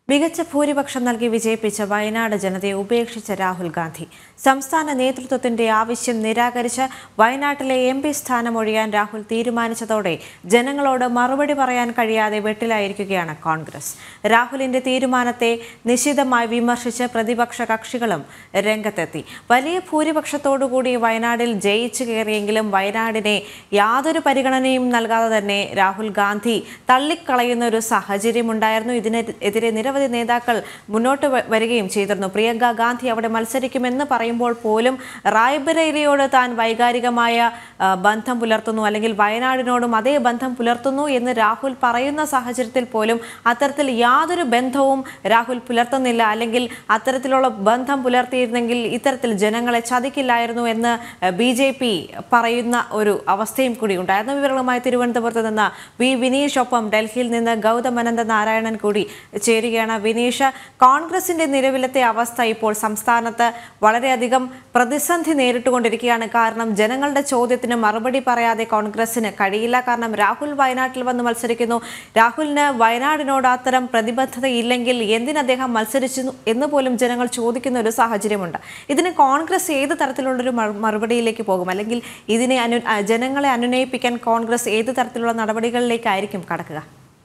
മികച്ച ഭൂരിപക്ഷം നൽകി വിജയിപ്പിച്ച വയനാട് ജനതയെ ഉപേക്ഷിച്ച രാഹുൽ ഗാന്ധി സംസ്ഥാന നേതൃത്വത്തിന്റെ ആവശ്യം നിരാകരിച്ച് വയനാട്ടിലെ MP സ്ഥാനമൊഴിയാൻ രാഹുൽ തീരുമാനിച്ചതോടെ ജനങ്ങളോട് മറുപടി പറയാൻ കഴിയാതെ വെട്ടിലായിരിക്കുകയാണ് കോൺഗ്രസ്. രാഹുലിന്റെ തീരുമാനത്തെ നിശിതമായി വിമർശിച്ച് പ്രതിപക്ഷ കക്ഷികളും രംഗത്തെത്തി. വലിയ ഭൂരിപക്ഷത്തോടുകൂടി വയനാട്ടിൽ ജയിച്ചു കയറിയെങ്കിലും വയനാടിനെ യാതൊരു പരിഗണനയും നൽകാതെ തന്നെ രാഹുൽ ഗാന്ധി തള്ളിക്കളയുന്ന ഒരു സാഹചര്യമുണ്ടായിരുന്നു. ഇതിനെതിരെ നിരവധി നേതാക്കൾ മുന്നോട്ട് വരികയും ചെയ്തിരുന്നു. പ്രിയങ്ക ഗാന്ധി അവിടെ മത്സരിക്കുമെന്ന് പറയുമ്പോൾ പോലും റായ്ബറേലിയോട് താൻ വൈകാരികമായ ബന്ധം പുലർത്തുന്നു, അല്ലെങ്കിൽ വയനാടിനോടും അതേ ബന്ധം പുലർത്തുന്നു എന്ന് രാഹുൽ പറയുന്ന സാഹചര്യത്തിൽ പോലും അത്തരത്തിൽ യാതൊരു ബന്ധവും രാഹുൽ പുലർത്തുന്നില്ല, അല്ലെങ്കിൽ അത്തരത്തിലുള്ള ബന്ധം പുലർത്തിയിരുന്നെങ്കിൽ ഇത്തരത്തിൽ ജനങ്ങളെ ചതിക്കില്ലായിരുന്നു എന്ന് BJP പറയുന്ന ഒരു അവസ്ഥയും കൂടി ഉണ്ടായിരുന്നു. വിവരങ്ങളുമായി തിരുവനന്തപുരത്ത് നിന്ന് വിനീഷ്, ഒപ്പം ഡൽഹിയിൽ നിന്ന് ഗൗതം അനന്ത നാരായണൻ കൂടി ചേരുകയാണ്. വിനീഷ്, കോൺഗ്രസിന്റെ നിലവിലത്തെ അവസ്ഥ ഇപ്പോൾ സംസ്ഥാനത്ത് വളരെയധികം പ്രതിസന്ധി നേരിട്ടുകൊണ്ടിരിക്കുകയാണ്. കാരണം ജനങ്ങളുടെ ചോദ്യത്തിന് മറുപടി പറയാതെ കോൺഗ്രസിന് കഴിയില്ല. കാരണം രാഹുൽ വയനാട്ടിൽ വന്ന് മത്സരിക്കുന്നു. രാഹുലിന് വയനാടിനോട് അത്തരം പ്രതിബദ്ധതയില്ലെങ്കിൽ എന്തിന് അദ്ദേഹം മത്സരിച്ചു എന്ന് പോലും ജനങ്ങൾ ചോദിക്കുന്ന ഒരു സാഹചര്യമുണ്ട്. ഇതിന് കോൺഗ്രസ് ഏത് തരത്തിലുള്ളൊരു മറുപടിയിലേക്ക് പോകും, അല്ലെങ്കിൽ ഇതിനെ ജനങ്ങളെ അനുനയിപ്പിക്കാൻ കോൺഗ്രസ് ഏത് തരത്തിലുള്ള നടപടികളിലേക്കായിരിക്കും കടക്കുക?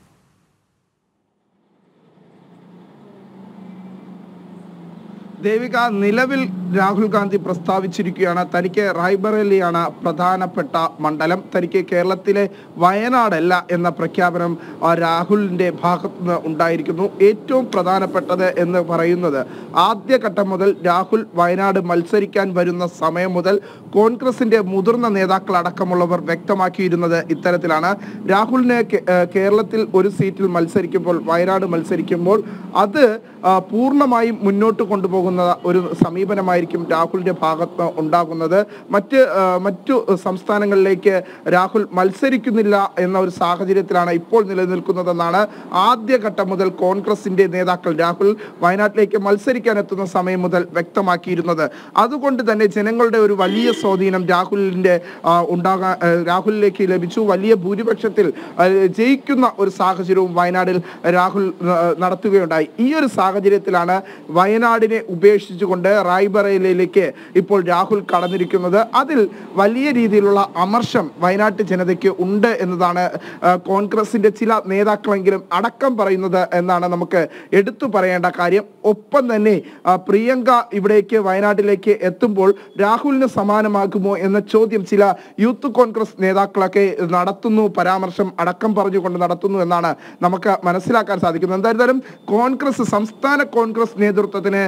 ദേവിക, നിലവിൽ രാഹുൽ ഗാന്ധി പ്രസ്താവിച്ചിരിക്കുകയാണ് തനിക്ക് റായ്ബറേലിയാണ് പ്രധാനപ്പെട്ട മണ്ഡലം, തനിക്ക് കേരളത്തിലെ വയനാടല്ല എന്ന പ്രഖ്യാപനം രാഹുലിൻ്റെ ഭാഗത്ത് നിന്ന് ഉണ്ടായിരിക്കുന്നു. ഏറ്റവും പ്രധാനപ്പെട്ടത് എന്ന് പറയുന്നത് ആദ്യഘട്ടം മുതൽ രാഹുൽ വയനാട് മത്സരിക്കാൻ വരുന്ന സമയം മുതൽ കോൺഗ്രസിൻ്റെ മുതിർന്ന നേതാക്കൾ അടക്കമുള്ളവർ വ്യക്തമാക്കിയിരുന്നത് ഇത്തരത്തിലാണ്. രാഹുലിന് കേരളത്തിൽ ഒരു സീറ്റിൽ മത്സരിക്കുമ്പോൾ, വയനാട് മത്സരിക്കുമ്പോൾ അത് പൂർണ്ണമായും മുന്നോട്ട് കൊണ്ടുപോകുന്ന ഒരു സമീപനമായിരിക്കും രാഹുലിന്റെ ഭാഗത്ത് ഉണ്ടാകുന്നത്. മറ്റു സംസ്ഥാനങ്ങളിലേക്ക് രാഹുൽ മത്സരിക്കുന്നില്ല എന്ന ഒരു സാഹചര്യത്തിലാണ് ഇപ്പോൾ നിലനിൽക്കുന്നതെന്നാണ് ആദ്യഘട്ടം മുതൽ കോൺഗ്രസിന്റെ നേതാക്കൾ രാഹുൽ വയനാട്ടിലേക്ക് മത്സരിക്കാൻ എത്തുന്ന സമയം മുതൽ വ്യക്തമാക്കിയിരുന്നത്. അതുകൊണ്ട് തന്നെ ജനങ്ങളുടെ ഒരു വലിയ സ്വാധീനം രാഹുലിലേക്ക് ലഭിച്ചു. വലിയ ഭൂരിപക്ഷത്തിൽ ജയിക്കുന്ന ഒരു സാഹചര്യവും വയനാട്ടിൽ രാഹുൽ നടത്തുകയുണ്ടായി. ഈ ഒരു സാഹചര്യത്തിലാണ് വയനാടിനെ ഉപേക്ഷിച്ചുകൊണ്ട് റായ്ബറേലിയിലേക്ക് ഇപ്പോൾ രാഹുൽ കടന്നിരിക്കുന്നത്. അതിൽ വലിയ രീതിയിലുള്ള അമർഷം വയനാട്ട് ജനതയ്ക്ക് ഉണ്ട് എന്നതാണ് കോൺഗ്രസിന്റെ ചില നേതാക്കളെങ്കിലും അടക്കം പറയുന്നത് എന്നാണ് നമുക്ക് എടുത്തു പറയേണ്ട കാര്യം. ഒപ്പം തന്നെ പ്രിയങ്ക വയനാട്ടിലേക്ക് എത്തുമ്പോൾ രാഹുലിന് സമാനമാകുമോ എന്ന ചോദ്യം ചില യൂത്ത് കോൺഗ്രസ് നേതാക്കളൊക്കെ നടത്തുന്നു, പരാമർശം അടക്കം പറഞ്ഞുകൊണ്ട് നടത്തുന്നു എന്നാണ് നമുക്ക് മനസ്സിലാക്കാൻ സാധിക്കുന്നത്. എന്തായാലും സംസ്ഥാന കോൺഗ്രസ് നേതൃത്വത്തിന്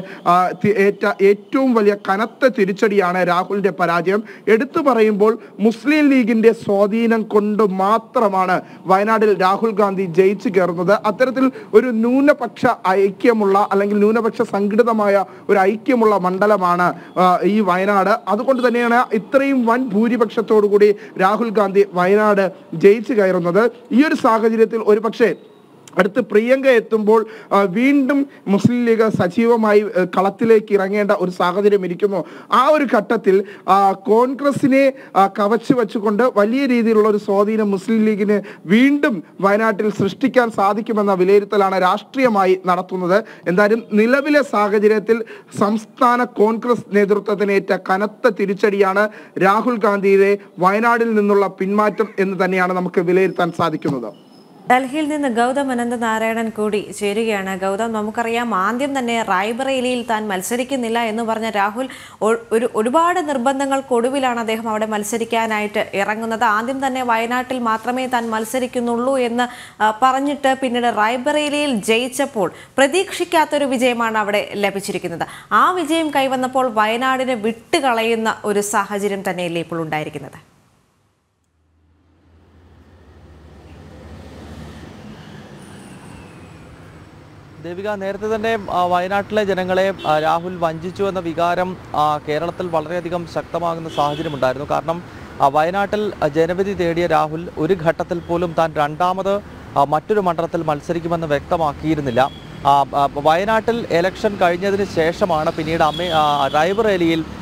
ഏറ്റവും വലിയ കനത്ത തിരിച്ചടിയാണ് രാഹുലിന്റെ പരാജയം. എടുത്തു പറയുമ്പോൾ മുസ്ലിം ലീഗിന്റെ സ്വാധീനം കൊണ്ട് മാത്രമാണ് വയനാട്ടിൽ രാഹുൽ ഗാന്ധി ജയിച്ചു കയറുന്നത്. അത്തരത്തിൽ ഒരു ന്യൂനപക്ഷ ഐക്യമുള്ള, അല്ലെങ്കിൽ ന്യൂനപക്ഷ സംഘടിതമായ ഒരു ഐക്യമുള്ള മണ്ഡലമാണ് ഈ വയനാട്. അതുകൊണ്ട് തന്നെയാണ് ഇത്രയും വൻ ഭൂരിപക്ഷത്തോടു കൂടി രാഹുൽ ഗാന്ധി വയനാട് ജയിച്ചു കയറുന്നത്. ഈ ഒരു സാഹചര്യത്തിൽ ഒരുപക്ഷെ അടുത്ത് പ്രിയങ്ക എത്തുമ്പോൾ വീണ്ടും മുസ്ലിം ലീഗ് സജീവമായി കളത്തിലേക്ക് ഇറങ്ങേണ്ട ഒരു സാഹചര്യം ഇരിക്കുന്നു. ആ ഒരു ഘട്ടത്തിൽ കോൺഗ്രസിനെ കവച്ചു വെച്ചുകൊണ്ട് വലിയ രീതിയിലുള്ള ഒരു സ്വാധീനം മുസ്ലിം ലീഗിന് വീണ്ടും വയനാട്ടിൽ സൃഷ്ടിക്കാൻ സാധിക്കുമെന്ന വിലയിരുത്തലാണ് രാഷ്ട്രീയമായി നടത്തുന്നത്. എന്തായാലും നിലവിലെ സാഹചര്യത്തിൽ സംസ്ഥാന കോൺഗ്രസ് നേതൃത്വത്തിനേറ്റ കനത്ത തിരിച്ചടിയാണ് രാഹുൽ ഗാന്ധിയുടെ വയനാടിൽ നിന്നുള്ള പിന്മാറ്റം എന്ന് തന്നെയാണ് നമുക്ക് വിലയിരുത്താൻ സാധിക്കുന്നത്. ഡൽഹിയിൽ നിന്ന് ഗൗതം അനന്ത നാരായണൻ കൂടി ചേരുകയാണ്. ഗൗതം, നമുക്കറിയാം ആദ്യം തന്നെ റായ്ബറേലിയിൽ താൻ മത്സരിക്കുന്നില്ല എന്ന് പറഞ്ഞ രാഹുൽ ഒരുപാട് നിർബന്ധങ്ങൾക്കൊടുവിലാണ് അദ്ദേഹം അവിടെ മത്സരിക്കാനായിട്ട് ഇറങ്ങുന്നത്. ആദ്യം തന്നെ വയനാട്ടിൽ മാത്രമേ താൻ മത്സരിക്കുന്നുള്ളൂ എന്ന് പറഞ്ഞിട്ട് പിന്നീട് റായ്ബറേലിയിൽ ജയിച്ചപ്പോൾ പ്രതീക്ഷിക്കാത്തൊരു വിജയമാണ് അവിടെ ലഭിച്ചിരിക്കുന്നത്. ആ വിജയം കൈവന്നപ്പോൾ വയനാടിനെ വിട്ടുകളയുന്ന ഒരു സാഹചര്യം തന്നെയല്ലേ ഇപ്പോൾ ഉണ്ടായിരിക്കുന്നത്? ദേവിക, നേരത്തെ തന്നെ വയനാട്ടിലെ ജനങ്ങളെ രാഹുൽ വഞ്ചിച്ചു എന്ന വികാരം കേരളത്തിൽ വളരെയധികം ശക്തമാകുന്ന സാഹചര്യമുണ്ടായിരുന്നു. കാരണം വയനാട്ടിൽ ജനവിധി തേടിയ രാഹുൽ ഒരു ഘട്ടത്തിൽ പോലും താൻ രണ്ടാമത് മറ്റൊരു മണ്ഡലത്തിൽ മത്സരിക്കുമെന്ന് വ്യക്തമാക്കിയിരുന്നില്ല. വയനാട്ടിൽ ഇലക്ഷൻ കഴിഞ്ഞതിന് ശേഷമാണ് പിന്നീട് റായ്ബറേലിയിൽ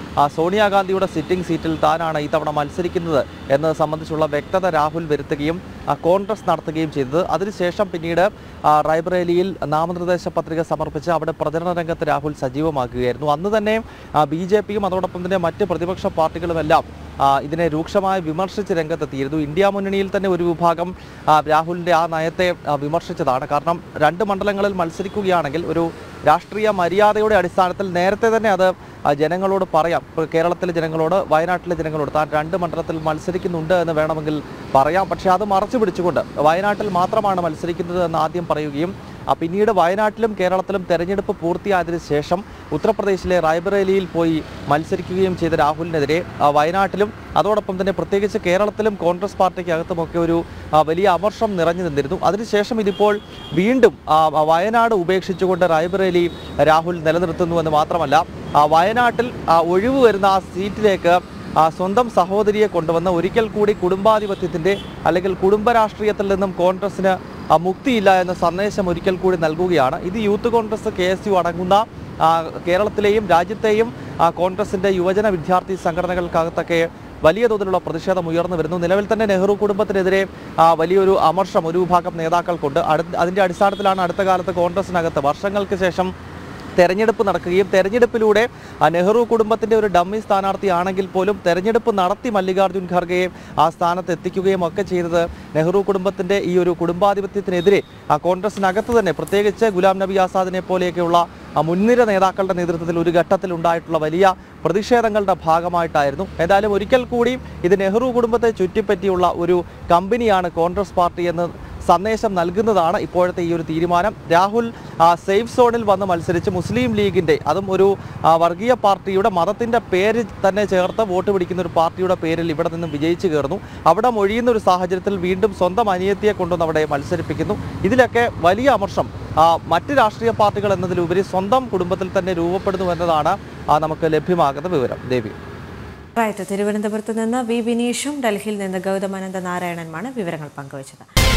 സോണിയാഗാന്ധിയുടെ സിറ്റിംഗ് സീറ്റിൽ താനാണ് ഇത്തവണ മത്സരിക്കുന്നത് എന്നത് സംബന്ധിച്ചുള്ള വ്യക്തത രാഹുൽ വരുത്തുകയും കോൺഗ്രസ് നടത്തുകയും ചെയ്തത്. അതിനുശേഷം പിന്നീട് റായ്ബറേലിയിൽ നാമനിർദ്ദേശ പത്രിക സമർപ്പിച്ച് അവിടെ പ്രചരണ രംഗത്ത് രാഹുൽ സജീവമാക്കുകയായിരുന്നു. അന്ന് തന്നെ BJPയും അതോടൊപ്പം തന്നെ മറ്റ് പ്രതിപക്ഷ പാർട്ടികളുമെല്ലാം ഇതിനെ രൂക്ഷമായി വിമർശിച്ച് രംഗത്തെത്തിയിരുന്നു. ഇന്ത്യ മുന്നണിയിൽ തന്നെ ഒരു വിഭാഗം രാഹുലിൻ്റെ ആ നയത്തെ വിമർശിച്ചതാണ്. കാരണം 2 മണ്ഡലങ്ങളിൽ മത്സരിക്കുകയാണെങ്കിൽ ഒരു രാഷ്ട്രീയ മര്യാദയുടെ അടിസ്ഥാനത്തിൽ നേരത്തെ തന്നെ അത് ജനങ്ങളോട് പറയാം. കേരളത്തിലെ ജനങ്ങളോട്, വയനാട്ടിലെ ജനങ്ങളോട് താൻ 2 മണ്ഡലത്തിൽ മത്സരിക്കുന്നുണ്ട് എന്ന് വേണമെങ്കിൽ പറയാം. പക്ഷേ അത് മറച്ചു പിടിച്ചുകൊണ്ട് വയനാട്ടിൽ മാത്രമാണ് മത്സരിക്കുന്നത് എന്ന് ആദ്യം പറയുകയും പിന്നീട് വയനാട്ടിലും കേരളത്തിലും തെരഞ്ഞെടുപ്പ് പൂർത്തിയായതിനു ശേഷം ഉത്തർപ്രദേശിലെ റായ്ബറേലിയിൽ പോയി മത്സരിക്കുകയും ചെയ്ത രാഹുലിനെതിരെ വയനാട്ടിലും അതോടൊപ്പം തന്നെ പ്രത്യേകിച്ച് കേരളത്തിലും കോൺഗ്രസ് പാർട്ടിക്കകത്തുമൊക്കെ ഒരു വലിയ അമർഷം നിറഞ്ഞു നിന്നിരുന്നു. അതിനുശേഷം ഇതിപ്പോൾ വീണ്ടും വയനാട് ഉപേക്ഷിച്ചുകൊണ്ട് റായ്ബറേലി രാഹുൽ നിലനിർത്തുന്നുവെന്ന് മാത്രമല്ല, വയനാട്ടിൽ ഒഴിവ് വരുന്ന ആ സീറ്റിലേക്ക് സ്വന്തം സഹോദരിയെ കൊണ്ടുവന്ന് ഒരിക്കൽ കൂടി കുടുംബാധിപത്യത്തിൻ്റെ അല്ലെങ്കിൽ കുടുംബരാഷ്ട്രീയത്തിൽ നിന്നും കോൺഗ്രസിന് മുക്തിയില്ല എന്ന സന്ദേശം ഒരിക്കൽ കൂടി നൽകുകയാണ്. ഇത് യൂത്ത് കോൺഗ്രസ്, KSU അടങ്ങുന്ന കേരളത്തിലെയും രാജ്യത്തെയും കോൺഗ്രസിൻ്റെ യുവജന വിദ്യാർത്ഥി സംഘടനകൾക്കകത്തൊക്കെ വലിയ തോതിലുള്ള പ്രതിഷേധം ഉയർന്നു വരുന്നു. നിലവിൽ തന്നെ നെഹ്റു കുടുംബത്തിനെതിരെ വലിയൊരു അമർഷം ഒരു വിഭാഗം നേതാക്കൾക്കുണ്ട്. അതിൻ്റെ അടിസ്ഥാനത്തിലാണ് അടുത്ത കാലത്ത് കോൺഗ്രസിനകത്ത് വർഷങ്ങൾക്ക് ശേഷം തെരഞ്ഞെടുപ്പ് നടക്കുകയും തെരഞ്ഞെടുപ്പിലൂടെ നെഹ്റു കുടുംബത്തിൻ്റെ ഒരു ഡമ്മി സ്ഥാനാർത്ഥിയാണെങ്കിൽ പോലും തെരഞ്ഞെടുപ്പ് നടത്തി മല്ലികാർജ്ജുൻ ഖർഗെയെ ആ സ്ഥാനത്ത് എത്തിക്കുകയും ഒക്കെ ചെയ്തത് നെഹ്റു കുടുംബത്തിൻ്റെ ഈ ഒരു കുടുംബാധിപത്യത്തിനെതിരെ കോൺഗ്രസിനകത്ത് തന്നെ പ്രത്യേകിച്ച് ഗുലാം നബി ആസാദിനെ പോലെയൊക്കെയുള്ള മുൻനിര നേതാക്കളുടെ നേതൃത്വത്തിൽ ഒരു ഘട്ടത്തിൽ ഉണ്ടായിട്ടുള്ള വലിയ പ്രതിഷേധങ്ങളുടെ ഭാഗമായിട്ടായിരുന്നു. ഏതായാലും ഒരിക്കൽ കൂടി ഇത് നെഹ്റു കുടുംബത്തെ ചുറ്റിപ്പറ്റിയുള്ള ഒരു കമ്പനിയാണ് കോൺഗ്രസ് പാർട്ടി എന്ന് സന്ദേശം നൽകുന്നതാണ് ഇപ്പോഴത്തെ ഈ ഒരു തീരുമാനം. രാഹുൽ സേഫ് സോണിൽ വന്ന് മത്സരിച്ച് മുസ്ലിം ലീഗിൻ്റെ, അതും ഒരു വർഗീയ പാർട്ടിയുടെ മതത്തിൻ്റെ പേര് തന്നെ ചേർത്ത് വോട്ട് പിടിക്കുന്ന ഒരു പാർട്ടിയുടെ പേരിൽ ഇവിടെ നിന്നും വിജയിച്ചു കയറുന്നു. അവിടെ മൊഴിയുന്ന ഒരു സാഹചര്യത്തിൽ വീണ്ടും സ്വന്തം അനിയത്തിയെ കൊണ്ടുവന്ന് അവിടെ മത്സരിപ്പിക്കുന്നു. ഇതിലൊക്കെ വലിയ അമർഷം മറ്റ് രാഷ്ട്രീയ പാർട്ടികൾ എന്നതിലുപരി സ്വന്തം കുടുംബത്തിൽ തന്നെ രൂപപ്പെടുന്നു എന്നതാണ് നമുക്ക് ലഭ്യമാകുന്ന വിവരം. ദേവി. തിരുവനന്തപുരത്ത് നിന്ന് വി. വിനീഷും ഡൽഹിയിൽ നിന്ന് ഗൗതമാനന്ദ നാരായണനുമാണ് വിവരങ്ങൾ പങ്കുവച്ചത്.